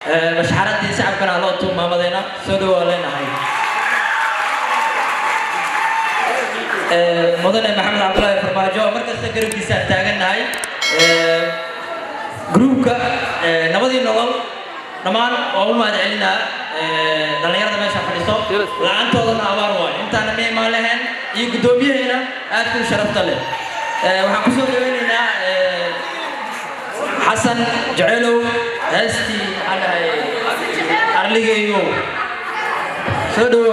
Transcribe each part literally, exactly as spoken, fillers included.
مشحرتي شعب كان الله توم ما مدينا سودوا علينا هاي مدن محمد عبد الله فرماجو مركز تقرب دي ساعة تاجنا هاي جروب كا نبضي نقول نمان أول ما دعينا دلنا ما شاف الصوت لعن توضنا أباروان أنت أنا مين مالهن يقدومي هنا أذكر شرفت له وحكسو بيننا حسن جعلو هستي على أرليجيو سدوا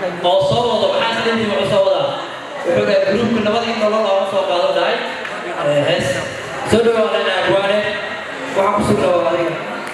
oo soo wado waxaan leeyahay wuxuu soo wadaa wuxuu leeyahay gruupka nabadii nolol oo soo qaado dhaay hees soo dhawaadana abwaane waxaan ku soo dhawaaday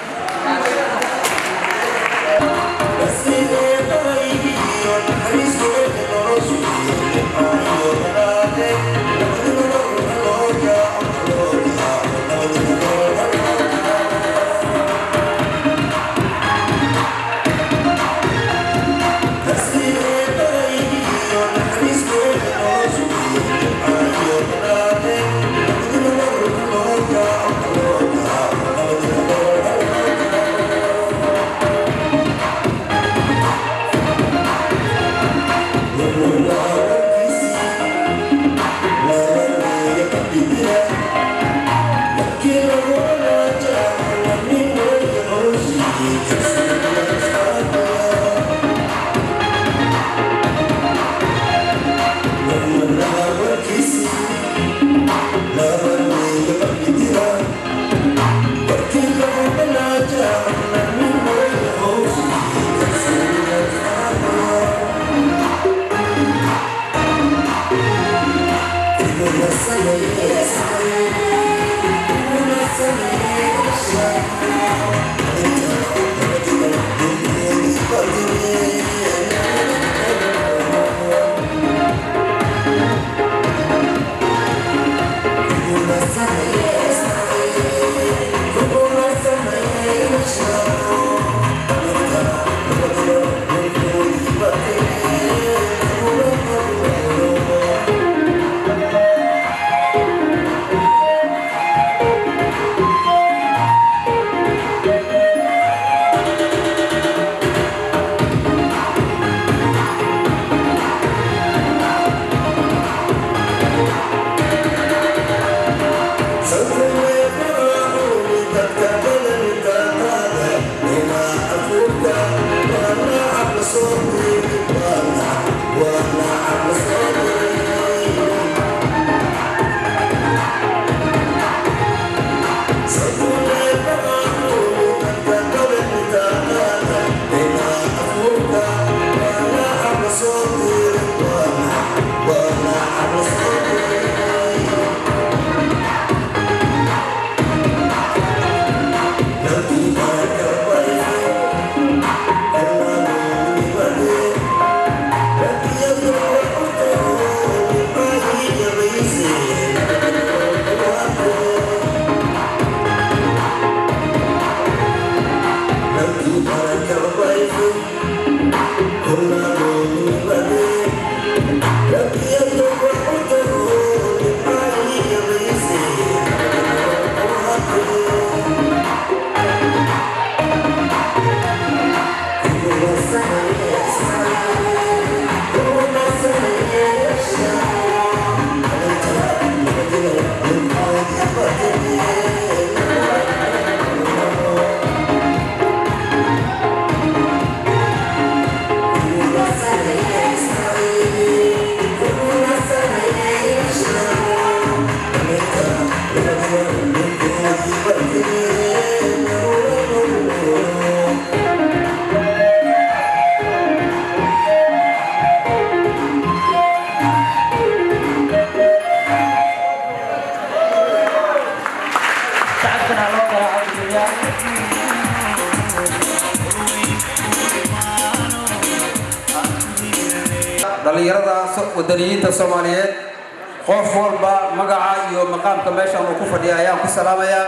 dhalinyarada wadaniyiinta Soomaaliyeed qof walba magaca iyo maqaamka meesha uu ku fadhiyo ayaan ku salaamayaa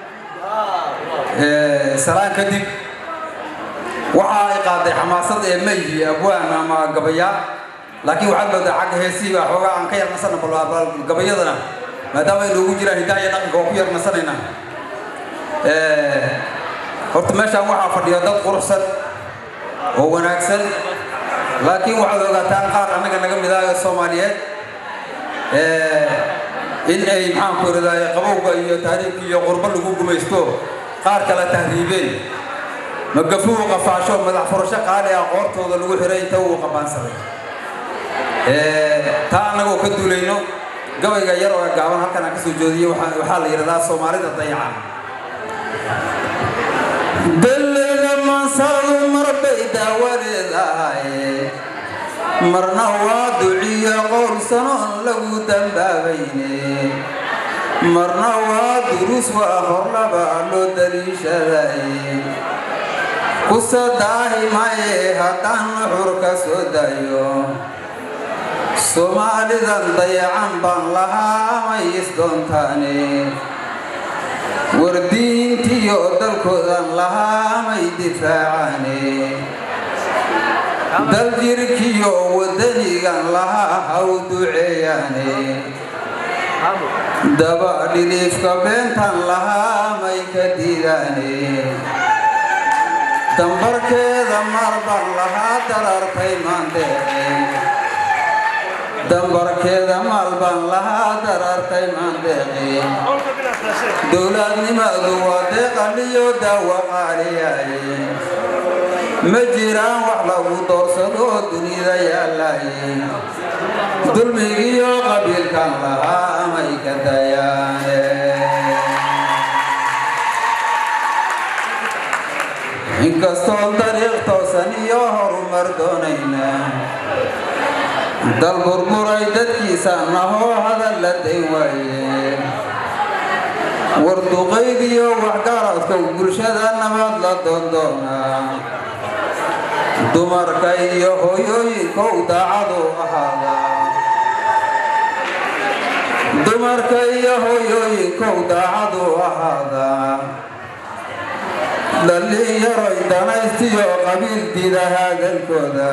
ee salaan kadib waxa ay qaaday xamaasad ee meey abwaan ama gabaya laakiin waxa loo dacag heesiga xogaa aan ka yarnasana bal gabayadana maadaama ay loogu jiraan hidaaya dhaqanka oo ku yarnasanayna ee horta meesha waxa fadhiyo dad quruxsan oo wanaagsan laakiin waxa loo ogaataan qaar anaga naga mid ah Soomaaliyeed ee in ay maxaan ku raadayay qabowga iyo taariikhda iyo qurba lagu gumaysto qaar kala tahriibeen magafuu qafaasho madax furasho qaali ah qoortooda lagu xiray inta uu qabaansaday ee taa anaga ka duulayno gabayga yar oo gaaban halkan aan ka soo jeediyo waxa waxa la yiraahdaa Soomaalida dayacan dalina ma saadu marbay daawaleedahay marna waa duciya qowl sanoon lagu dambaabayne marna waa durus waa horlaba loo daliishaday ku sadaahi maye haddaan nuxur ka soo dayo Soomaalidan dayacan baan lahaa may isdoontaane wardiintiyo dalkoodan lahaa may difaacane dal jirkiyo wadanigan lahaa haw duceeyaane daba dhiliifka beentan lahaa may ka diidaane dambarkeeda marban lahaa darartay maandeeqe dambarkeeda maalban lahaa darartay maandeeqe dowladnimadu waa deeqaliyo daawa qaaliyaye ma jiraan wax lagu doorsado dunida yaalaye dulmigiyo qabiilkan lahaa may ka dayaane inkastoo dariiq toosan iyo horumar doonayna dal burburay dadkiisa nahoo hadal la day waaye warduqayd iyo waxgaradka bulshada nabad la doondoonaa dumarka iyo hooyooyinkow daacadu ahaada dumarka iyo hooyooyinkow daacadu ahaada dhallinyaroy danaystiyo qabiil diida hadalkooda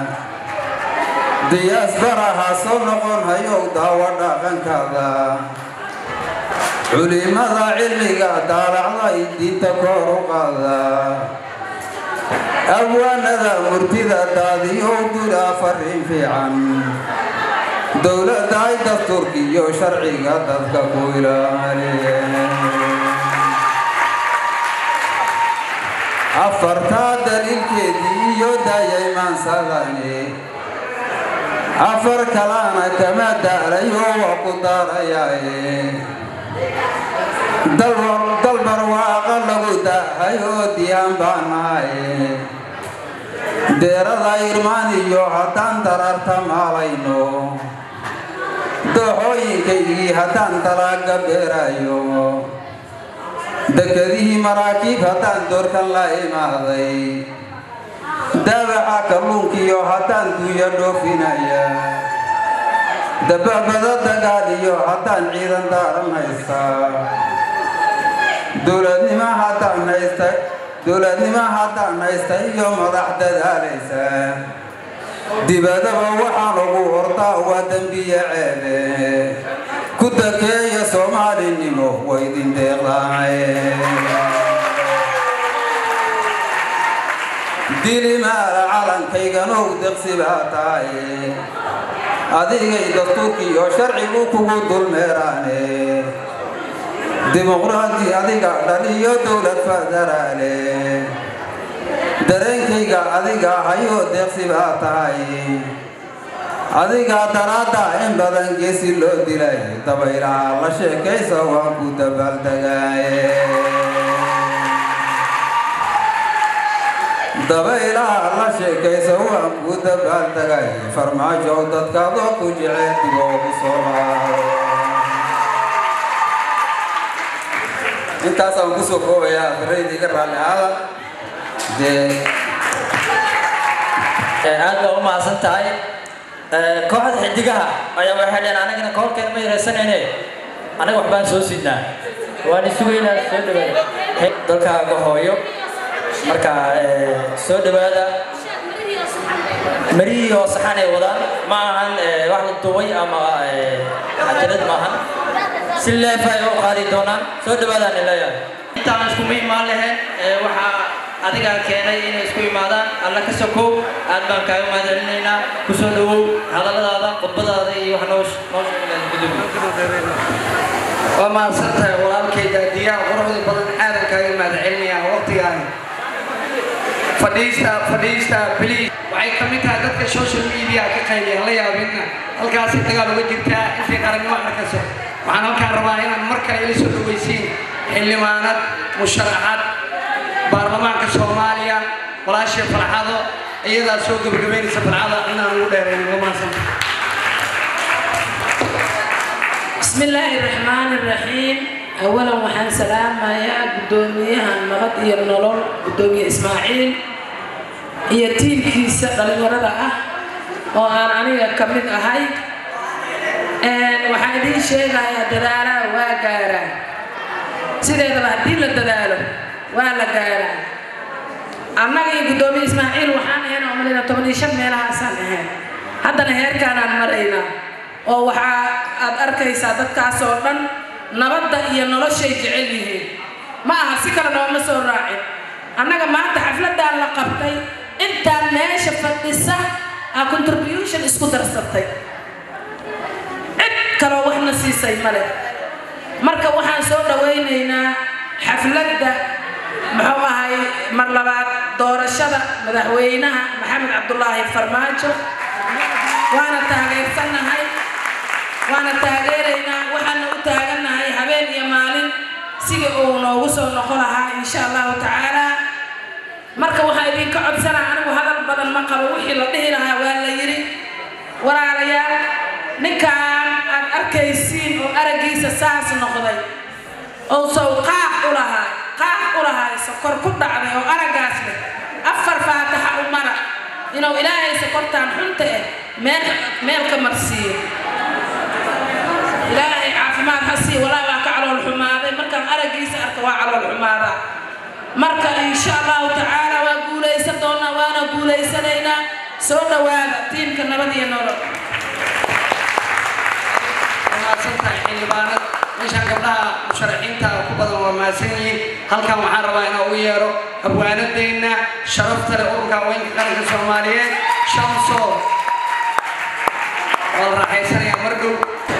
diyaas baraha soo noqon hayow daawo dhaqankaada culimada cilmiga daalacday diinta kor u qaada abwaanada murtida daadiyow dula fariin fiican dowladda ay dastuurkiyo sharciga dadka ku ilaaliye afartaa daliilkeedii iyo daayay maansadane afar kalana kama daalayo waa ku daarayaaye dalbar waaqa lagu daahayo diyaan baan nahaye deerada irmaan iyo haddaan dararta maalayno dooxooyinkaygii haddaan dalaaga beerayo dekadihii maraakiib haddaan doorkan la imaaday daabaca kalluunkiyo haddaan duuya dhoofinaya dababada dagaal iyo haddaan ciidan daaran haystaa dowladnimo haddaan haysta dowladnimo haddaan haysta iyo madax dadaalaysa dibadaba waxaan ugu hortaa waa dembiye ceebe ku dakeeya soomaalinimo waydin deeqdaaye dilimaala calankayganoo deqsi baa tahay adigay dastuurkiyo sharcigu kugu dulmeeraane dimuqraadi adiga dhaliyo dowlad federaale dareenkayga adiga hayoo deeqsi baa tahay adiga daraadda in badan geesi loo dilay dabaylaha la sheekaysa waan ku dabaaldegaaye dabaylaha la sheekaysa waan ku dabaaldegay farmaajo dadkaadoo ku jecel digoogu soo laado intaasaan ku soo koobayaa farayda iga raalli aada dee aad baa u mahadsan tahay kooxda xidigaha ayaa waxay dheen anagana koolkeena ma yaraysanayne anaga waxbaan soo sidnaa waan isugaynaa soo dhawaada dalkaaga hooyo marka soo dhawaada marihii oo saxan ay wadaan ma ahan wax la duubay ama cajalad ma ahan si leef ay u qaadi doonaan soo dhawaadaan ilayaa intaan isku imaan lahayn waxaa adiga keenay inay isku imaadaan alla ka sokow aad baan kaaga mahadcelinaynaa ku soo dhawow hadalladaada khudbadaada iyo wax noo waa mahadsantahay walaalkayda diyaar quruxda badan aadan kaaga mahadcelinayaa waqtigaan fadhiista fadhiista please waxay ka mid tahay dadka social media ka qaybiya la yaabina halkaasi dagaal uga jirtaa intii qarannimo arkayso waxaan halkaan rabaa inaan mar kale ila soo dhawaysiin xildhibaanad musharaxad baarlamaanka Soomaaliya walaashii farxado iyadaa soo gabagabeynaysa farxada inaan ugu dheerayn uga mahadsan بسم الله الرحمن الرحيم أولا وحن سلام يا قدوميها النبض يا النور قدومي إسماعيل هي تيم كيس الورد أه وأنا أنا كمل أهاي وحدي شيء يا دلالة وقارة سيدي دلالة دلالة ولا قارة أنا قدومي إسماعيل وحنا هنا عملنا تمني شم لها سنة هذا نهار كان مرينا oo waxa aad arkaysaa dadkaas oo dhan nabadda iyo noloshay jecel yihiin ma aha si kale nooma soo raacin annaga maanta xafladaan la qabtay intaan meesha fadhisa a contribution isku darsatay cid kaloo waxna siisay male marka waxaan soo dhawaynaynaa xafladda muxuu ahay mar labaad doorashada madaxweynaha maxamed cabdullaahi farmaajo waana taageersanahay وانا تاجرنا وحنا وتاجرنا هاي هبين يا مالين سيجوا نوصل نقولها إن شاء الله تعالى مركب وهاي كعب سنة أنا وهذا بدل ما قالوا وحي لده لها ولا يري ولا ريال نكان أركيسين وأرجيس ساس نقضي أو سوقاء لها قاء لها سكر كبر عليه وأرجاس له أفر فاتحة ومرة إنه إلهي سكرت عن حنته مال مال كمرسي إلهي عافمات حسي ولا وقع الحماده مركا أرجيس أركوا على الحماده مركا إن شاء الله تعالى وأقول ليس دونا وأنا أقول ليس لينا سودا وهذا تيم كنا بدي نور. ما صنت حين بارد مش هنقبلها مشرحين تا وكبر وما سنين هل كان محاربة أنا ويارو أبوانا دينا شرفت لأوركا وين كانت الصومالية شمسو والله حيسر يا مرقو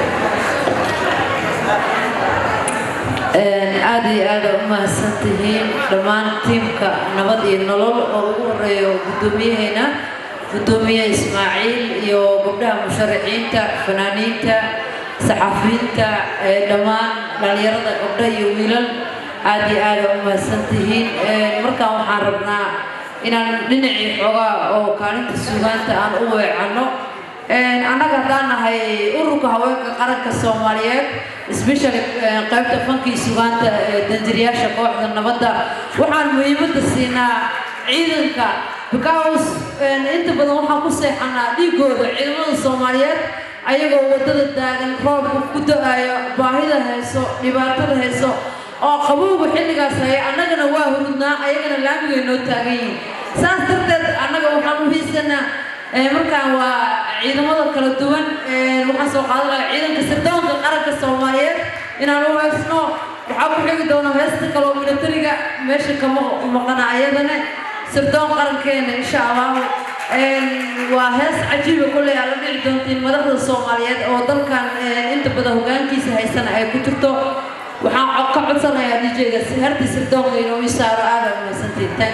aad iyo aad u mahadsantihiin dhammaan tiimka nabad iyo nolol oo ugu horeeyo gudoomiyahayna gudoomiye Ismaaciil iyo gabdhaha musharaxiinta fanaaniinta saxafiyiinta dhammaan dhalinyarada gabdha iyo wiilal aad iyo aad u mahadsantihiin markaan waxaan rabnaa inaan dhinacii xogaa oo kaalinta suugaanta aan u weecano annaga haddaan nahay ururka haweenka qaranka Soomaaliyeed especially qaybta fankii suugaanta danjiriyaasha kooxda nabadda waxaan muhiimadda siinaa ciidanka because inta badan waxaan ku seexanaa dhiigooda ciidamada Soomaaliyeed ayagoo wadada taagan roobka ku da'ayo baahida hayso dhibaatada hayso oo qabowga xilligaas ay annagana waa hurudnaa ayagana laamiga noo taagan yihiin saas darteed annaga waxaan u hiisanaa markaan waa ciidamada kala duwan waxaan soo qaadanaa ciidanka sirdoonka qaranka Soomaaliyeed inaan u heesno waxaa ku xigi doona heesta kale oo militariga meesha kama maqana ayadana sirdoon qarankeena insha Allah waa hees cajiib ah kulay la dhici doontiin madaxda Soomaaliyeed oo dalkan inta badan hoggaankiisa haysan ay ku jirto waxaan ka codsanayaa D J-ga si harti sirdoonka inuu isaaro aad u mahadsantiin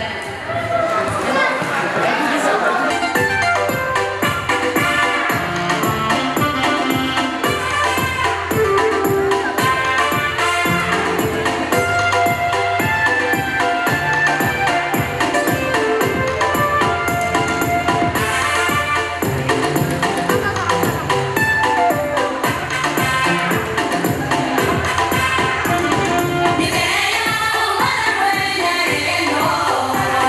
Yeah.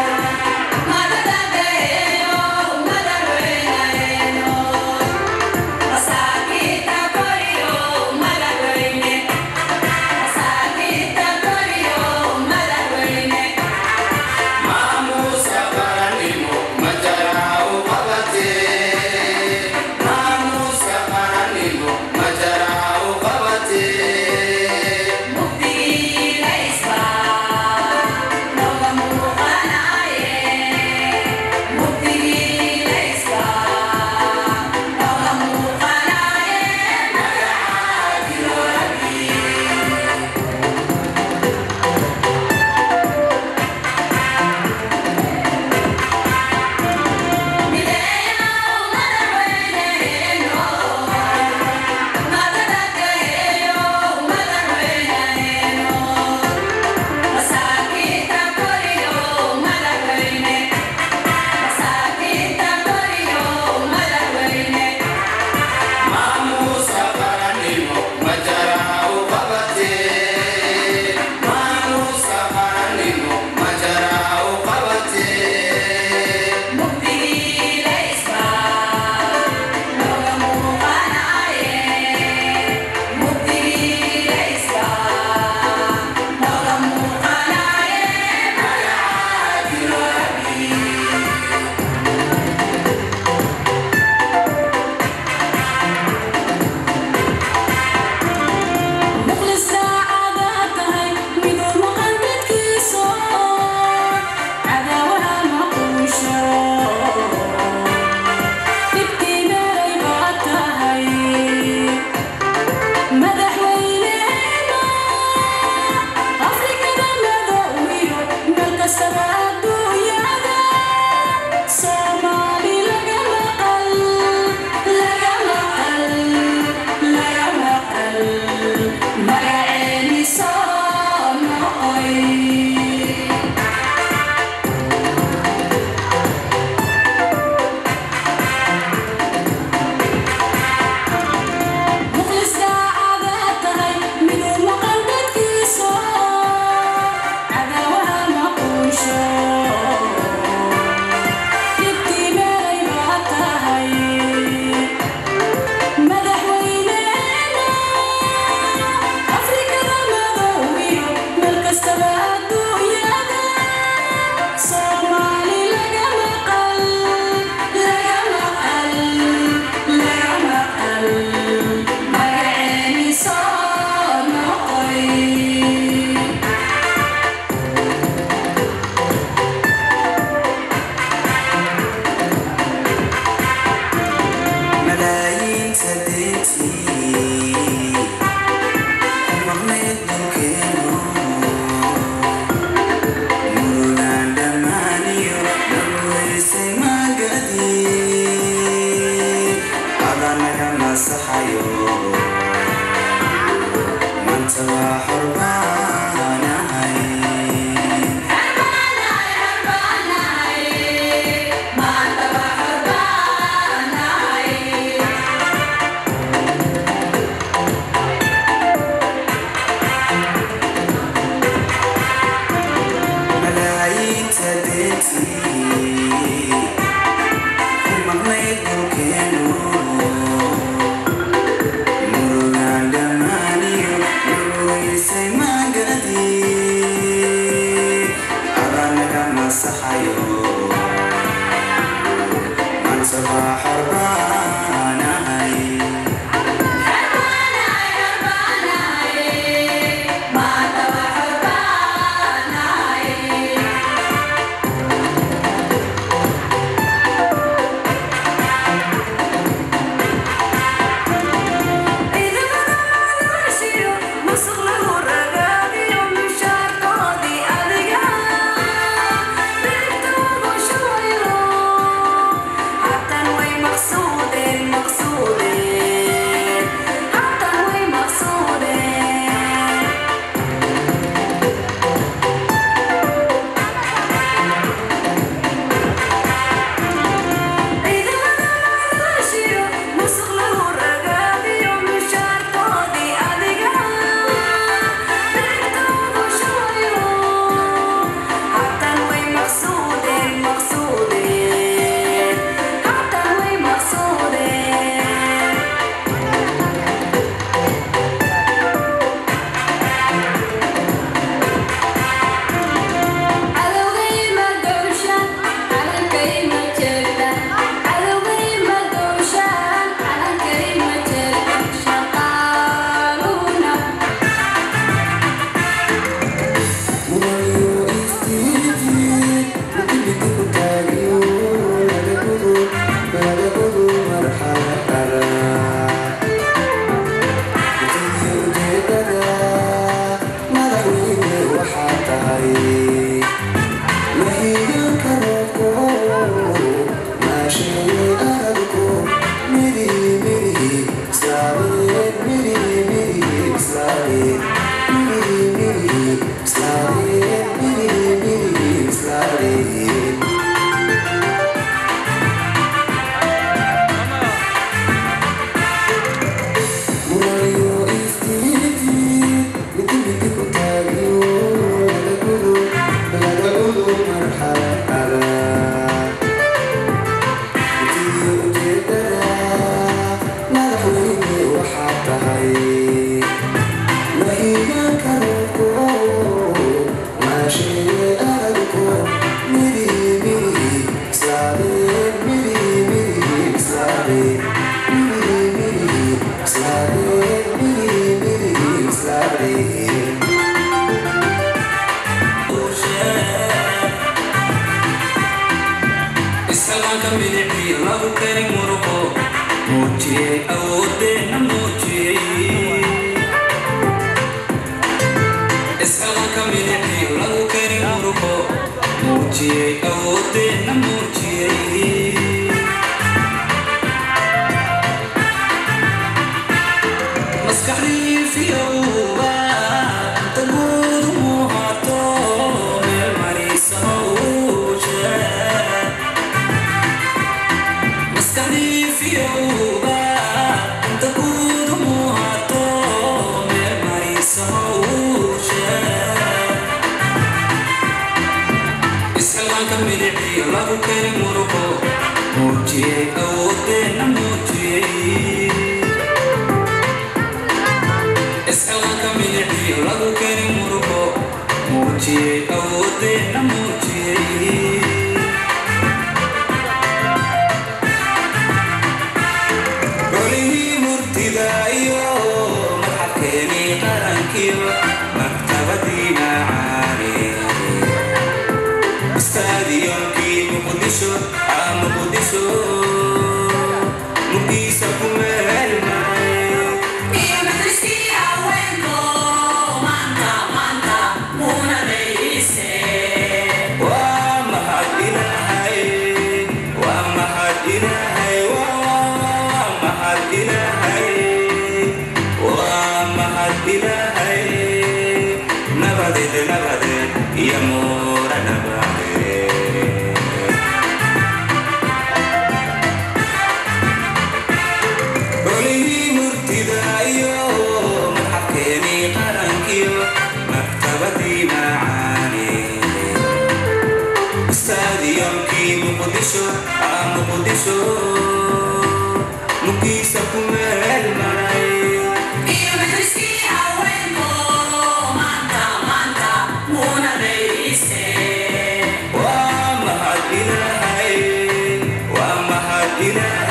إلهي